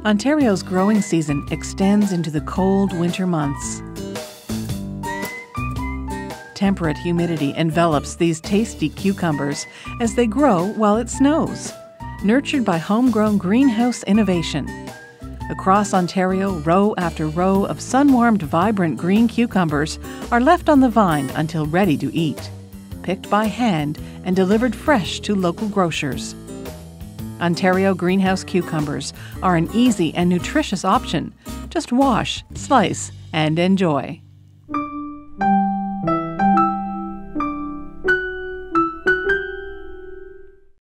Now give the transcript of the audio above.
Ontario's growing season extends into the cold winter months. Temperate humidity envelops these tasty cucumbers as they grow while it snows. Nurtured by homegrown greenhouse innovation. Across Ontario, row after row of sun-warmed, vibrant green cucumbers are left on the vine until ready to eat, picked by hand and delivered fresh to local grocers. Ontario greenhouse cucumbers are an easy and nutritious option. Just wash, slice, and enjoy.